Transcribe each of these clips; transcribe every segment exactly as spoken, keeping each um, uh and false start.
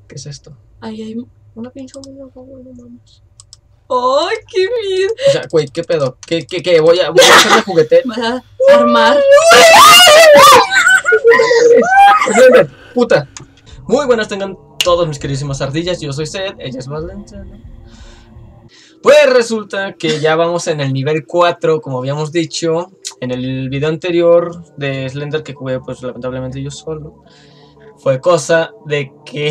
¿Qué es esto? Ahí hay una pinche bomba, no mames. ¡Ay, qué miedo! O sea, güey, ¿qué pedo? ¿Qué, qué, qué? Voy a, voy a hacerme juguete. Vas a armar. Puta. Muy buenas tengan todos mis queridísimas ardillas. Yo soy Seth, ella es Valentina. Pues resulta que ya vamos en el nivel cuatro, como habíamos dicho en el video anterior de Slender que jugué, pues lamentablemente yo solo. Fue cosa de que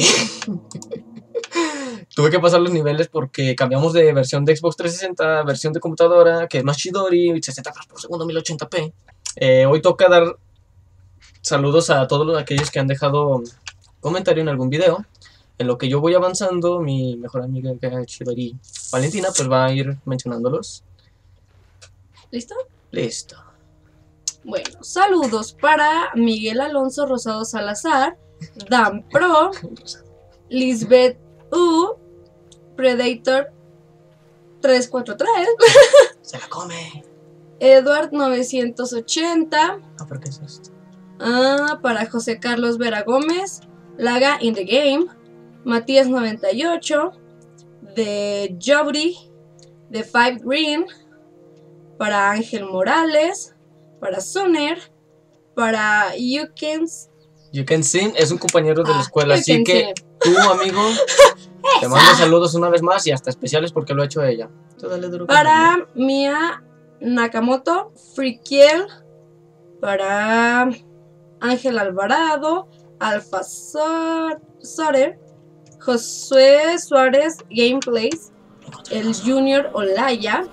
tuve que pasar los niveles porque cambiamos de versión de Xbox trescientos sesenta, versión de computadora, que es más chidori, sesenta frames por segundo, mil ochenta p. Eh, hoy toca dar saludos a todos aquellos que han dejado comentario en algún video. En lo que yo voy avanzando, mi mejor amiga Chidori Valentina, pues va a ir mencionándolos. ¿Listo? Listo. Bueno, saludos para Miguel Alonso Rosado Salazar, Dan Pro, Lisbeth U, Predator tres cuatro tres, Se la come. Edward novecientos ochenta, Ah, ¿por qué es esto? ah, para José Carlos Vera Gómez, Laga in the Game, Matías noventa y ocho, de Jobri, de Five Green, para Ángel Morales, para Suner, para You Can You Can Sing es un compañero de la Ah, escuela, You así Can que Sing. tú, amigo, te mando saludos una vez más y hasta especiales porque lo ha hecho ella. Tú dale duro con ella. Para Mia Nakamoto, Frikiel, para Ángel Alvarado, Alfa Sor- Sorer, Josué Suárez Gameplays, el Junior Olaya.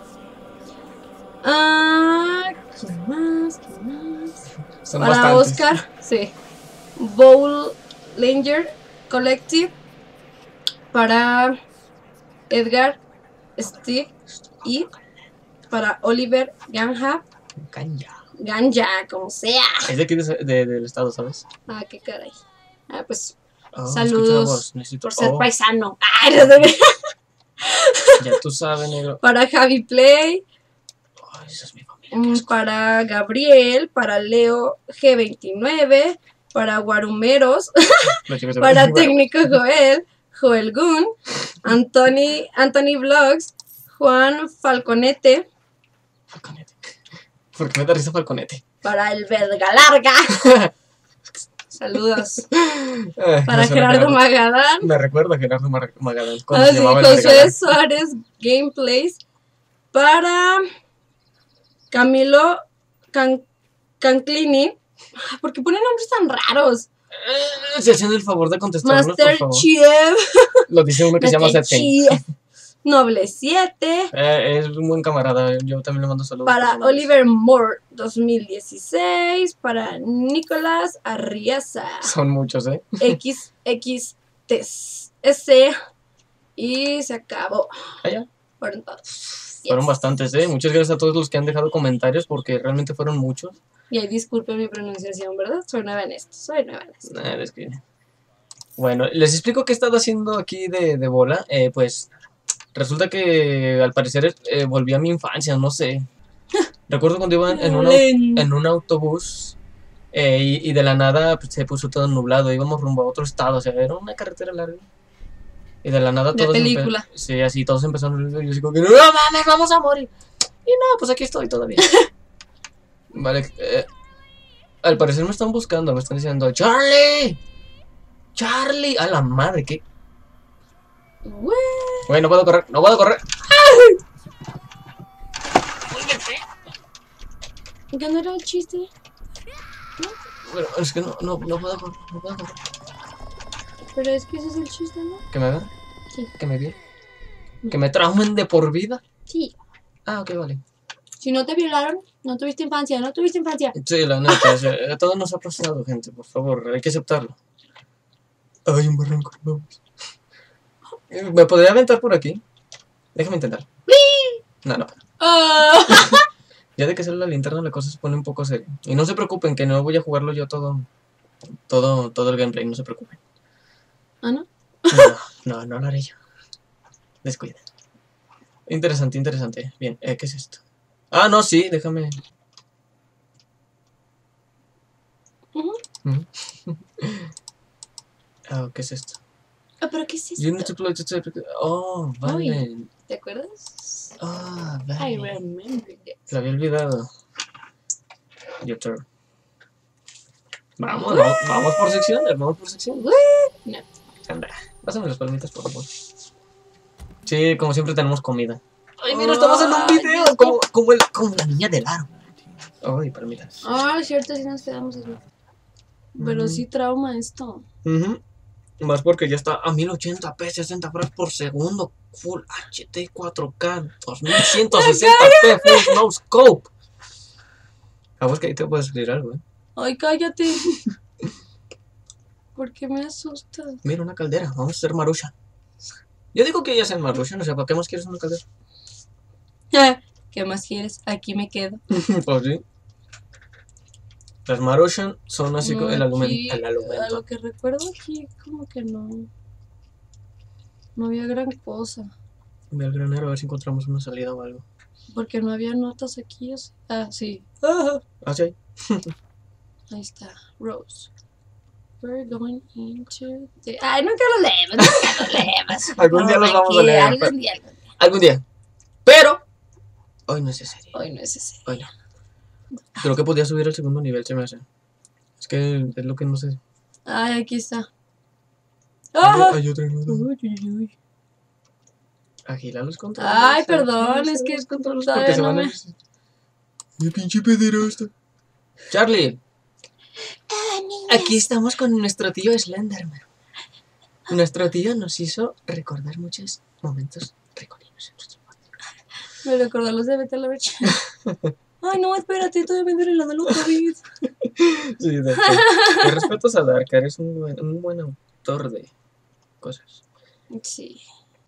Ah, ¿quién más? ¿Quién más? Son Para bastantes. Oscar, sí. Bowl Langer Collective. Para Edgar Steve y para Oliver Ganja. Canya. Ganja, como sea. Es de aquí de, de- del estado, ¿sabes? Ah, qué caray. Ah, pues Oh, saludos escucho una voz. Necesito... por ser oh, paisano. Ay, no sé. ya tú sabes, negro. Para Javi Play, Oh, esa es mi familia. mm, para Gabriel, para Leo G veintinueve, para Guarumeros, para Técnico Joel, Joel Gun, Anthony, Anthony Vlogs, Juan Falconete, Falconete. ¿Por qué me da risa Falconete? para el Verga Larga. Saludos. Eh, Para me suena Gerardo Magadán. Me recuerda a Gerardo Mar- Magadán. Cuando Ah, se sí, llamaba el José Vergalán. Suárez Gameplays. Para Camilo Can Canclini. Ah, ¿por qué ponen nombres tan raros? Eh, Se hacen el favor de contestarnos, por Master favor. Chief. Lo dice uno que se llama Master Seth Chief. Noble siete. Eh, es un buen camarada, yo también le mando saludos. Para Oliver Moore dos mil dieciséis. Para Nicolás Arriaza. Son muchos, ¿eh? X X T S. Y se acabó. Allá. Fueron todos. Fueron Yes. bastantes, ¿eh? Muchas gracias a todos los que han dejado comentarios porque realmente fueron muchos. Y ahí disculpen mi pronunciación, ¿verdad? Soy nueva en esto, soy nueva en esto. Nah, es que... Bueno, les explico qué he estado haciendo aquí de, de bola. Eh, pues resulta que al parecer eh, volví a mi infancia, no sé. Recuerdo cuando iba en, en, un, au- en un autobús eh, y, y de la nada pues, se puso todo nublado. Íbamos rumbo a otro estado, o sea, era una carretera larga. Y de la nada De todos película. empe- sí, así todos empezaron a... Y yo así como que, no mames, vamos a morir. Y no, pues aquí estoy todavía. Vale, eh, al parecer me están buscando, me están diciendo, ¡Charlie! ¡Charlie! A la madre, ¿qué? Güey. Güey, no puedo correr, no puedo correr. ¿Qué no era el chiste? Bueno, es que no, no, no puedo correr, no puedo correr. Pero es que ese es el chiste, ¿no? ¿Que me vean? Sí. ¿Que me vean? ¿Que me traumen de por vida? Sí. Ah, ok, vale. Si no te violaron, no tuviste infancia, no tuviste infancia. Sí, la neta, o sea, a todos nos ha pasado, gente, por favor, hay que aceptarlo. Ay, un barranco, vamos. ¿Me podría aventar por aquí? Déjame intentar. No, no. Ah. Ya de que sale la linterna la cosa se pone un poco seria. Y no se preocupen, que no voy a jugarlo yo todo, todo, todo el gameplay, no se preocupen. ¿Ah, no? No, no, no lo haré yo. Descuida. Interesante, interesante. Bien, eh, ¿qué es esto? Ah, no, sí, déjame. Uh-huh. Uh-huh. Ah, ¿qué es esto? Ah, ¿pero qué es You need to esto? play to tape. Oh, vale. ¿Te acuerdas? Ah, I vale. remember that. Lo había olvidado. Your turn. Vamos, vamos, vamos por secciones, vamos por secciones. No. Anda, pásame las palomitas, por favor. Sí, como siempre tenemos comida. Ay, mira, estamos en un Ay, video, Dios. como, como, el, como la niña del aro. Ay, palomitas. Ah, cierto, sí nos quedamos así. Pero Mm. sí trauma esto. Ujú. Más porque ya está a mil ochenta p, sesenta frames por segundo. Full H D cuatro K, dos mil ciento sesenta p, full no scope. A vos que ahí te puedes escribir algo, eh. Ay, cállate. ¿Por qué me asustas? Mira, una caldera, vamos a hacer Marusha. Yo digo que ella es el Marusha, no sé, ¿para qué más quieres una caldera? ¿Qué más quieres? Aquí me quedo. Pues sí. Las Marushan son así como el, No, alumen- aquí, el a alimento. lo que recuerdo aquí, como que no. No había gran cosa. Ve al granero a ver si encontramos una salida o algo. Porque no había notas aquí. o sea- Ah, sí. Ah, Ah, sí. ahí está. Rose. We're going into the... Ay, nunca lo leemos, nunca lo leemos. Algún día los vamos a Aquí, leer, Algún pero- día, algún día. Algún día. Pero hoy no es ese día. Hoy no es ese. Hoy no. Creo que podía subir al segundo nivel, se me hace. Es que es lo que no sé. Ay, aquí está. Hay, Ah. hay otra nota. Uy, uy, uy. Agila los controles. Ay, agila perdón, es los que controles todavía porque se no van a... me- Mi pinche pederasta. Charlie, aquí estamos con nuestro tío Slenderman. Nuestro tío nos hizo recordar muchos momentos recolinos en nuestro podcast. Me recordó los de Betel la Brecha. Ay, no, espérate, todavía me duele la de los COVID. Sí, de hecho. Mis respetos a Dark, eres un buen, un buen autor de cosas. Sí.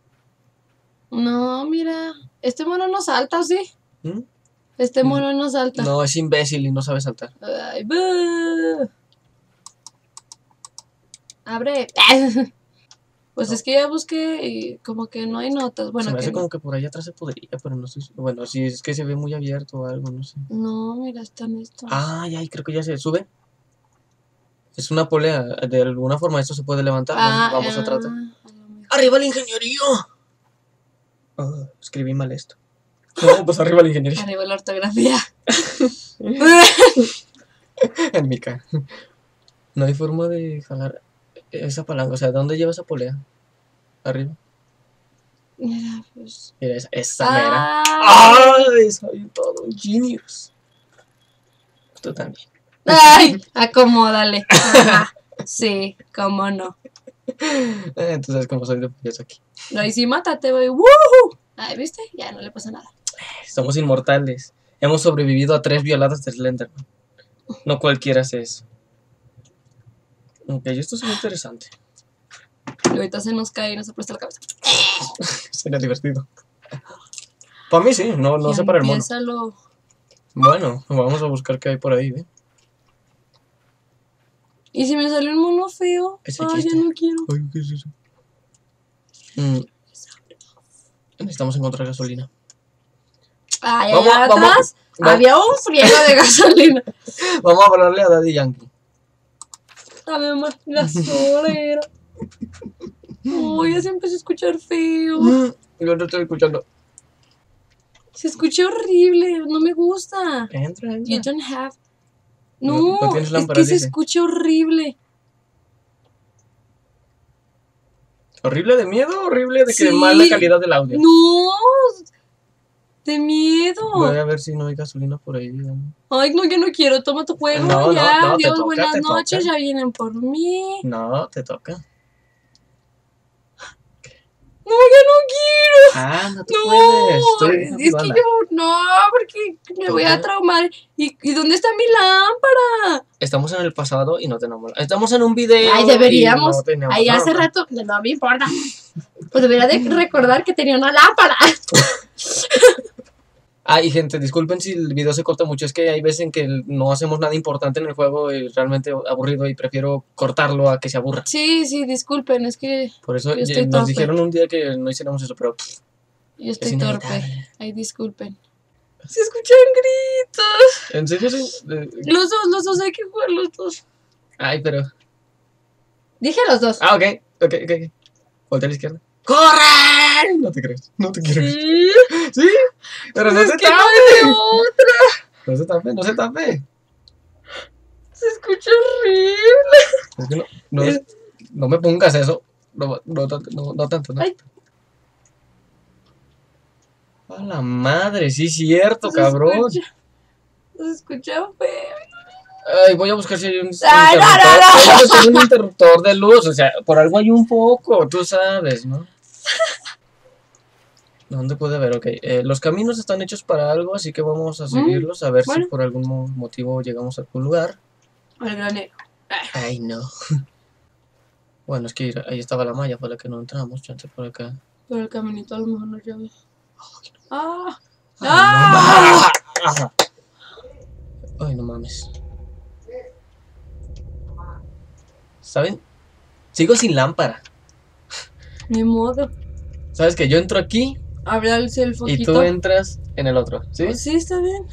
No, mira. Este mono no salta, ¿o sí? ¿Mm? Este mono no salta. No, es imbécil y no sabe saltar. Ay, buh. Abre. Pues No. es que ya busqué y como que no hay notas. Bueno, se me que hace no. como que por allá atrás se podría, pero no estoy... Bueno, si es que se ve muy abierto o algo, no sé. No, mira, están estos. Ay, ay, creo que ya se sube. Es una polea. De alguna forma esto se puede levantar. ¿no? Ah, Vamos a ah, tratar. a lo mejor. ¡Arriba la ingeniería! Oh, escribí mal esto. No, pues arriba la ingeniería. Arriba la ortografía. En mi cara. No hay forma de jalar esa palanca. O sea, ¿de dónde lleva esa polea? Arriba. Mira, pues. Mira, esa, esa mera. Ah. ¡Ay! Soy todo un genius. Tú también. Ay, acomódale. Ajá. Sí, cómo no. Eh, Entonces, como soy de pues aquí. No, y si mátate, güey. ¡Woohoo! Ay, ¿viste? Ya no le pasa nada. Somos inmortales. Hemos sobrevivido a tres violadas de Slenderman. No cualquiera hace eso. Ok, esto es muy interesante. Y ahorita se nos cae y nos aplasta la cabeza. Sería divertido. Para mí sí, no, no Y sé para el mono. empieza lo... Bueno, vamos a buscar qué hay por ahí, ¿eh? ¿Y si me sale un mono feo? Es el Ay, ya chiste. no quiero. Ay, ¿qué es eso? Mm. Necesitamos encontrar gasolina. Ay, Vamos, allá vamos, atrás vamos. había un friego de gasolina. Vamos a hablarle a Daddy Yankee. Dame más gasolina. Uy, ya se empezó a escuchar feo. Mm, Yo no estoy escuchando. Se escucha horrible, no me gusta. Entra, You entra. don't have... No- No, no tienes es lámparas, que se dice. escucha horrible. ¿Horrible de miedo o horrible de que Sí. mala calidad del audio? No, de miedo. Voy a ver si no hay gasolina por ahí. digamos. Ay, no, yo no quiero. Toma tu juego. No, no, ya, no, te adiós, toca, buenas te noches. toca. Ya vienen por mí. No, te toca. No, ya no quiero. Ah, no tú No, puedes. Estoy es que motivada. yo no, porque me voy a Toca. traumar. ¿Y, ¿Y dónde está mi lámpara? Estamos en el pasado y no tenemos. Estamos en un video. Ay, y deberíamos. no tenemos Ay, hace lámpara. rato, no me importa. Pues debería de recordar que tenía una lámpara. Ah, y gente, disculpen si el video se corta mucho. Es que hay veces en que no hacemos nada importante en el juego y es realmente aburrido y prefiero cortarlo a que se aburra. Sí, sí, disculpen, es que Por eso Yo ya- estoy nos torpe. dijeron un día que no hiciéramos eso, pero yo es estoy torpe. inevitable. Ay, disculpen. Se escuchan gritos. ¿En serio? Sí? Eh, Los dos, los dos, hay que jugar los dos. Ay, pero. Dije los dos. Ah, ok, ok, ok. Voltea a la izquierda. ¡Corre! No te crees, no te quiero. Sí. ¿Sí? Pero no Pues se es que no tape. hay de otra. No se tape, no se tape. Se escucha horrible. Es que no, no, Es- no me pongas eso. No, no, tanto, no, no tanto, no. Ay. A la madre, sí, cierto, Se cabrón. escucha- Se escucha feo. Ay, voy a buscar si hay un Ay, no, interruptor. no, no. Voy a buscar un interruptor de luz. O sea, por algo hay un foco, tú sabes, ¿no? ¿Dónde puede haber? Ok, eh, los caminos están hechos para algo, así que vamos a seguirlos a ver bueno. si por algún mo- motivo llegamos a algún lugar. Al granero. Ay, no. Bueno, es que ahí estaba la malla, por la que no entramos, chance por acá. Pero el caminito a lo mejor no llega. Ah. Ay, ¡Ah! no, ma- Ay, no mames. ¿Saben? Sigo sin lámpara. Ni modo. ¿Sabes que yo entro aquí Habrá el el foquito. y tú entras en el otro? ¿Sí? Oh, sí, está bien.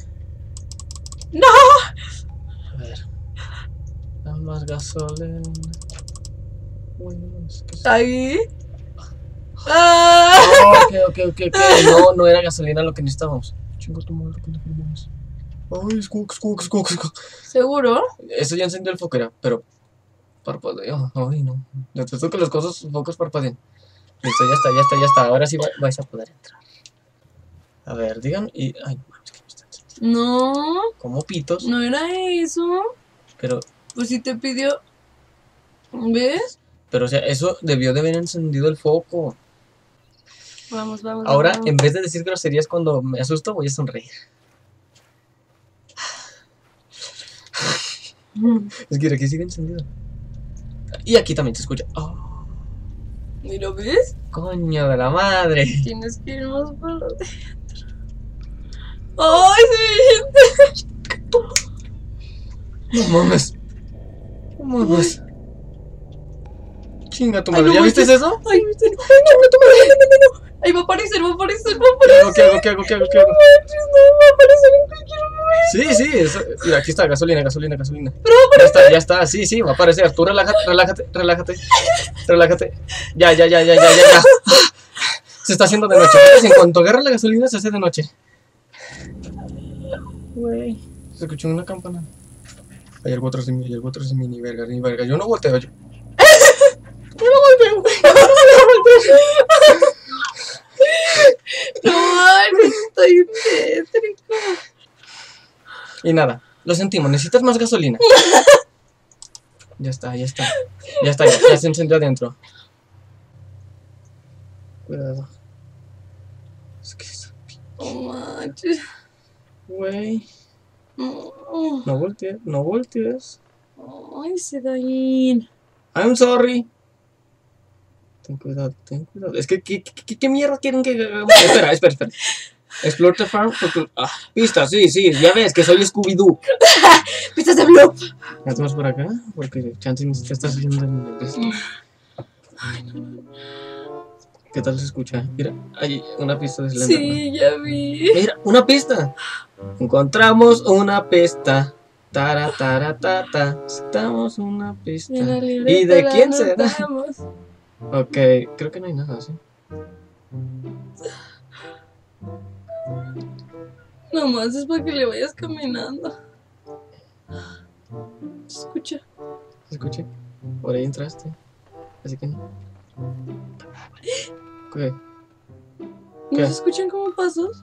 A ver. Dame más gasolina. Uy, no, es que sí. Ahí. ¡Ah! Oh, ok, ok, ok, ok. No, no era gasolina lo que necesitábamos. Chingo tu madre, ¿qué necesitamos? Ay, scook, scook, scook, scook. ¿Seguro? Eso ya encendió el foco, era, pero parpadeo. Ay, no. Necesito que los cosas, focos parpadeen. Listo, ya está, ya está, ya está. Ahora sí va- vais a poder entrar. A ver, digan y. Ay, no mames, que no está encendido. No, Como pitos, no era eso. pero. Pues si te pidió. ¿Ves? Pero, o sea, eso debió de haber encendido el foco. Vamos, vamos. Ahora, vamos. en vez de decir groserías cuando me asusto, voy a sonreír. Es que aquí sigue encendido. Y aquí también se escucha. Oh, Mira, ¿ves? coño de la madre. Tienes que ir más para adentro. ¡Ay, se No mames. No mames. Chinga tu Ay, madre. no ¿Ya viste manches. eso? ¡Ay, viste! ¡Ay, no, no, no, no, no! Ahí va a aparecer, va a aparecer, va a aparecer. ¿Qué hago? ¿Qué hago? ¿Qué hago? ¿Qué hago? ¿Qué hago? No, va a aparecer en cualquier momento. Sí, sí. Eso. Mira, aquí está. Gasolina, gasolina, gasolina. Ya está, ya está. Sí, sí, va a aparecer. Tú relájate, relájate, relájate. Relájate. Ya, ya, ya, ya, ya, ya, ya. Se está haciendo de noche. En cuanto agarra la gasolina, se hace de noche. Güey. Se escuchó una campana. Hay algo atrás de mí, hay algo atrás de mí, ni verga, ni verga. Yo no volteo, yo. Yo no volteo, güey. Yo no volteo. No, manches, estoy tétrico. Y nada, lo sentimos, necesitas más gasolina. Ya está, ya está. Ya está, ya, ya se encendió adentro. Cuidado. Es que es- No manches. Güey. No. No voltees, no voltees. Ay, Sedain. I'm sorry. Ten cuidado, ten cuidado. Es que, ¿qué, qué, qué mierda quieren que hagamos? Espera, espera, espera. Explore the farm. por tu- Ah, pista, sí, sí, ya ves que soy Scooby-Doo. ¿Pistas de blue? Hacemos por acá, porque chance te estás viendo en el esto. ¿Qué tal se escucha? Mira, hay una pista de Slenderman. Sí, ya vi. Mira, una pista. Encontramos una pista. Tara, tara, ta, ta. Estamos una pista. En la ¿Y libreta de la quién será? anotamos. Ok, creo que no hay nada, ¿sí? Nomás es para que le vayas caminando. Se escucha. ¿Se escucha? Por ahí entraste. Así que no. ¿Qué? ¿No ¿Qué? se escuchan como pasos?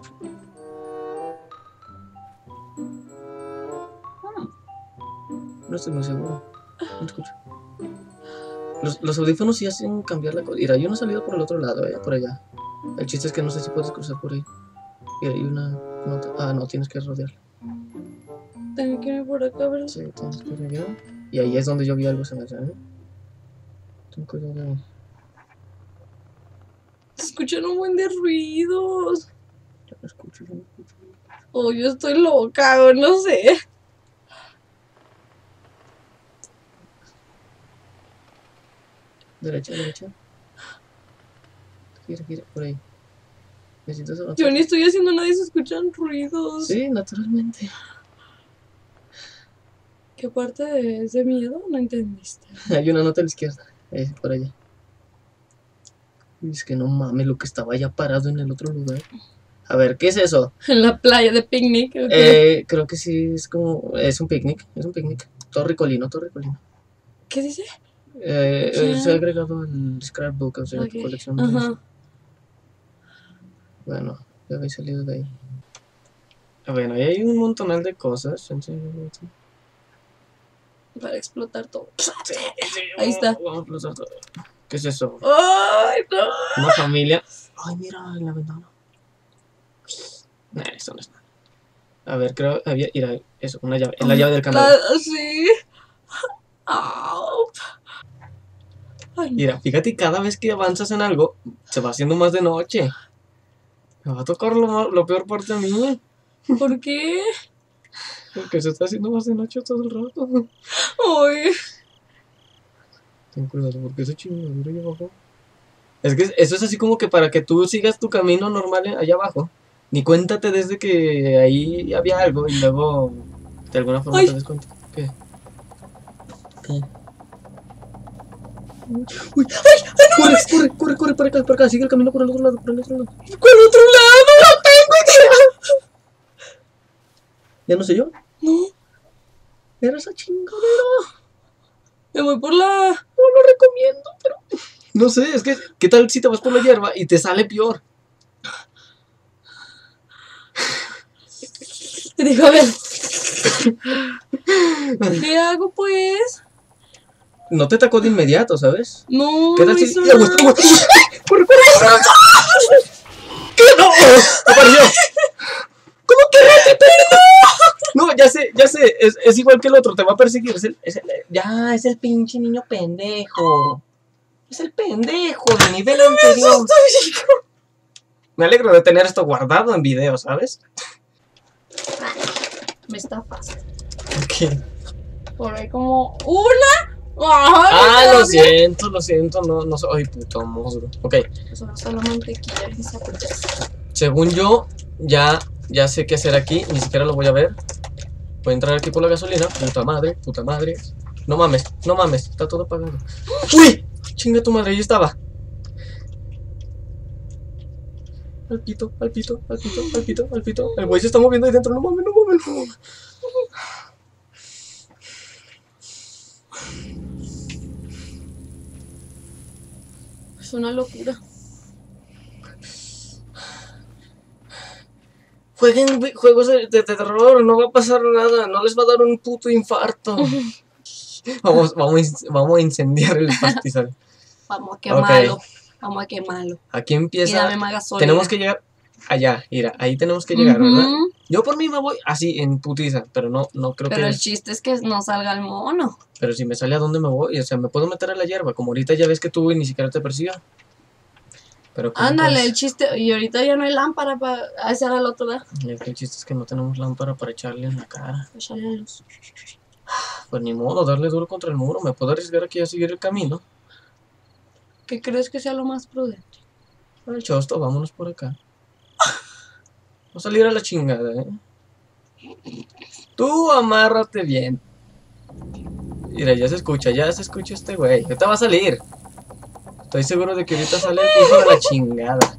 No estoy muy seguro. No escucho. Los, los audífonos sí hacen cambiar la cosa. Mira, hay una salida por el otro lado, eh, por allá. El chiste es que no sé si puedes cruzar por ahí. Y hay una nota. Ah, no, tienes que rodearla. Tengo que ir por acá, ¿verdad? Sí, tienes que ir allá. Y ahí es donde yo vi algo, se me hace, ¿eh? Ten cuidado. Se escuchan un buen de ruidos. Ya lo escucho, ya lo escucho. O yo estoy loca, o no sé. Derecha, derecha. Gira, gira, por ahí. Necesitas avanzar. Yo ni estoy haciendo nada y se escuchan ruidos. Sí, naturalmente. ¿Qué parte de ese miedo no entendiste? Hay una nota a la izquierda. Eh, por allá. Es que no mames lo que estaba ya parado en el otro lugar. A ver, ¿qué es eso? En la playa de picnic. ¿O qué? Eh, creo que sí, es como... Es un picnic, es un picnic. Todo ricolino, todo ricolino. ¿Qué dice? Eh, Ya. eh, se ha agregado al scrapbook, o sea, a tu Ok, colección. ajá. Bueno, ya habéis salido de ahí. Bueno, ahí hay un montonal de cosas. Para explotar todo. Sí, sí, Ahí está. vamos a explotar todo. ¿Qué es eso? ¡Ay, no! Una familia. Ay, mira, en la ventana. Nah, eso no es nada. A ver, creo que había. Mira, eso, una llave. En la llave del candado. La- sí. Au. Ay, no. Mira, fíjate, cada vez que avanzas en algo, se va haciendo más de noche. Me va a tocar lo, ma- lo peor parte a mí. ¿Por qué? Porque se está haciendo más de noche todo el rato. Ay. Ten cuidado, porque ese chingadero allá abajo. Es que eso es así como que para que tú sigas tu camino normal eh, allá abajo. Ni cuéntate desde que ahí había algo y luego de alguna forma Ay. te des cuenta. ¿Qué? ¿Qué? Uy, ¡ay! ¡Corre, corre, corre, corre para acá, para acá! Sigue el camino por el otro lado, por el otro lado. ¿Cuál otro lado? ¡No tengo idea! ¿Ya no sé yo? No, Era esa chingadera. me voy por la... No lo recomiendo, pero... No sé, es que... ¿Qué tal si te vas por la hierba y te sale peor? Dijo, a ver. ¿Qué hago, pues? No te atacó de inmediato, ¿sabes? No, ¿Qué no tal si...? hizo ¡Agua, nada. agua, agua! ¡Corre, corre, corre! ¿Qué? ¡No! ¡Apareció! ¿Cómo que rápido? No, ya sé, ya sé. Es, es igual que el otro, te va a perseguir. Es el, es el- ya, es el pinche niño pendejo. Es el pendejo de nivel anterior. Me alegro de tener esto guardado en video, ¿sabes? Me estafas. ¿Qué? Por ahí como... ¡Una! ¡Ay, Ah, lo todavía! siento, lo siento. No, no sé. Ay, puto monstruo. Ok. Eso no está la mantequilla y se apetece. Según yo, ya, ya sé qué hacer aquí. Ni siquiera lo voy a ver. Voy a entrar aquí por la gasolina. Puta madre, puta madre. No mames, no mames. Está todo apagado. ¡Uy! Chinga tu madre, ahí estaba. Al pito, al pito, al pito, al pito, al pito. El güey se está moviendo ahí dentro. No mames, no mames, no mames. Es una locura. Jueguen güey, juegos de, de terror, no va a pasar nada. No les va a dar un puto infarto. Vamos, vamos, a in- vamos a incendiar el pastizal. Vamos a Ok. quemarlo. Vamos a quemarlo. Aquí Y empieza. dame más gasolina. Tenemos que llegar allá, mira, ahí tenemos que llegar, ¿verdad? Ujú. Yo por mí me voy así, en putiza, pero no, no creo Pero que... el chiste es que no salga el mono. Pero si me sale a dónde me voy, o sea, me puedo meter a la hierba, como ahorita ya ves que tú y ni siquiera te persiga. Pero ¿cómo, Ándale, pues? el chiste. Y ahorita ya no hay lámpara para hacer al otro lado. Y es que el chiste es que no tenemos lámpara para echarle en la cara. Echarle la luz. Pues ni modo, darle duro contra el muro, me puedo arriesgar aquí a seguir el camino. ¿Qué crees que sea lo más prudente? Al chosto, vámonos por acá. No salir a la chingada, ¿eh? Tú amárrate bien. Mira, ya se escucha, ya se escucha este güey. Ahorita va a salir. Estoy seguro de que ahorita sale el hijo de la chingada.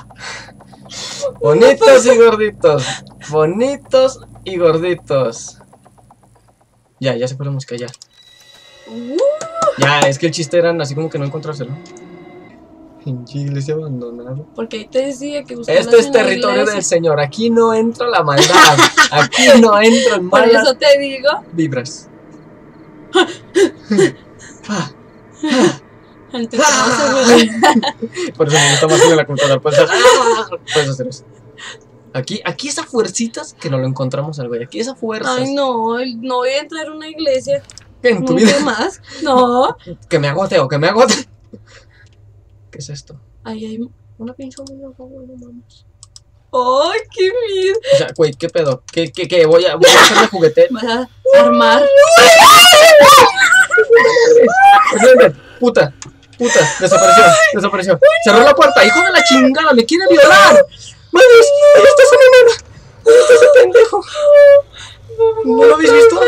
Bonitos y gorditos. Bonitos y gorditos. Ya, ya se fue la música, ya. Uh, Ya, es que el chiste era así como que no encontrárselo. Pinche iglesia abandonada. porque ahí te decía que buscaras Este es en la territorio iglesia. del Señor. Aquí no entra la maldad. Aquí no entran Por malas eso te digo. vibras. Ah, Antes que no se por eso me gusta más en la computadora. Puedes hacer, puedes hacer eso. Aquí, aquí esa fuercitas que no lo encontramos al güey. Aquí esa fuerza. Ay, no, no voy a entrar a una iglesia. En tu Nunca vida. más. No. Que me agoteo, que me agoteo. ¿Qué es esto? Ay, ay. Una pinza muy abajo, no mames. Ay, qué miedo. O sea, güey, ¿qué pedo? ¿Qué, qué, qué? Voy a, voy a hacerme juguete. Vas a armar. Puta, puta, desapareció, desapareció. Cerró la puerta, hijo de la chingada, me quiere violar. Mames, ahí está esa nena. Ahí está ese pendejo. ¿No lo habéis visto?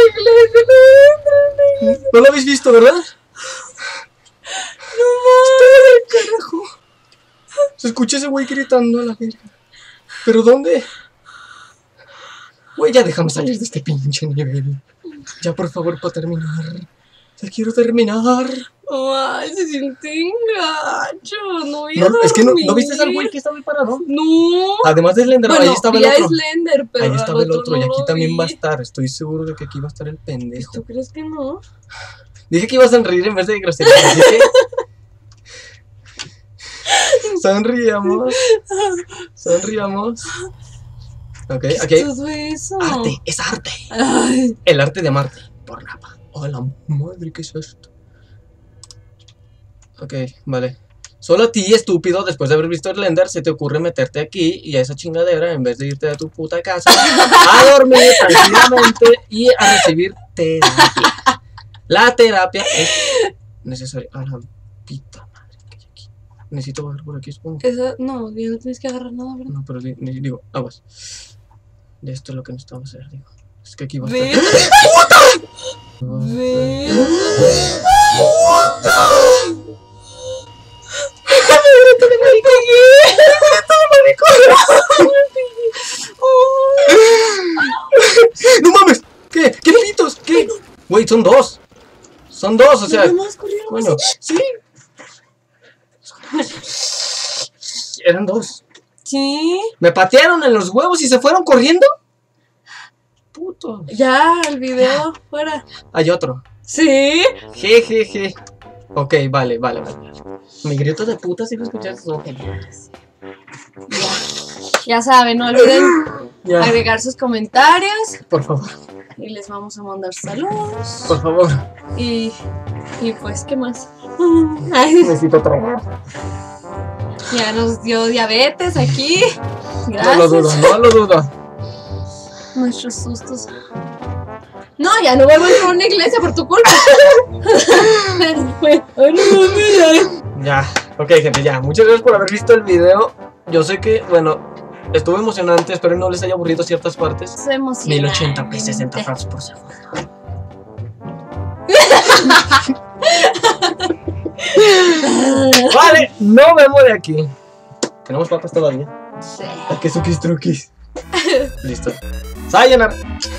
¿No lo habéis visto, verdad? No mames. Carajo. Se escucha ese güey gritando a la verga. ¿Pero dónde? Güey, ya déjame salir de este pinche nivel. Ya, por favor, para terminar. Ya quiero terminar. Ay, se siente engacho. No voy a No, es que no, dormir. ¿no viste al güey que estaba ahí parado? No. Además de Slender, Bueno, ahí estaba el vi a otro. Slender, pero Ahí al estaba el otro otro y no aquí lo también vi. va a estar. Estoy seguro de que aquí va a estar el pendejo. ¿Tú crees que no? Dije que iba a sonreír en vez de grosería. Así que... Sonríamos. Sonríamos. Ok, ¿Qué ok. es todo eso? Arte, es arte. Ay, El arte de amarte. Por napa. Oh, la madre, ¿qué es esto? Ok, vale. Solo a ti, estúpido, después de haber visto Slender, se te ocurre meterte aquí y a esa chingadera en vez de irte de tu puta casa a dormir tranquilamente y a recibir terapia. La terapia es necesaria. A la pita madre que hay aquí. Necesito bajar por aquí, supongo. esa, no, ya no tienes que agarrar nada, ¿verdad? No, pero di- di- digo, aguas. De esto es lo que necesitamos hacer, digo. Es que aquí va a Ve. estar. Ve. ¡No mames! ¿Qué? ¿Qué pitos? ¿Qué? Güey, son dos. Son dos, o sea. Nada más corrieron Coño, así. sí. Eran dos. Sí. Me patearon en los huevos y se fueron corriendo. Puto. Ya, el video fuera. Hay otro. Sí. Jejeje. Ok, vale, vale, vale. Mi grito de puta, si lo escuchaste. Ok. Ya saben, no olviden Ya, agregar sus comentarios por favor, y les vamos a mandar saludos. por favor. Y, y pues, ¿qué más? Ay, Necesito tragar. ya nos dio diabetes aquí. No Gracias. lo dudo, no lo dudo. Nuestros sustos. No, ya no vuelvo a entrar a una iglesia por tu culpa. Ay, no mames, Ya, ok, gente, ya. Muchas gracias por haber visto el video. Yo sé que, bueno, estuvo emocionante. Espero no les haya aburrido ciertas partes. es emocionante. mil ochenta p, sesenta frames por segundo. Vale, no vemos de aquí. Tenemos papas todavía. Sí. ¿A qué suquis truquis? Listo. Sayonara.